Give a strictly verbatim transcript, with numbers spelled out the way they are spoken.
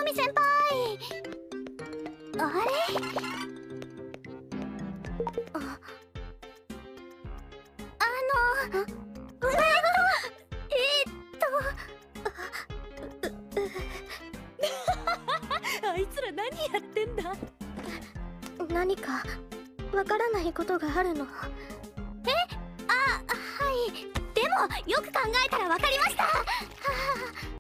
み先輩。あれ？あ、あの、えっと、えっと、 あいつら何やってんだ。 何かわからないことがあるの？え？あ、はい。でもよく考えたらわかりました。はあ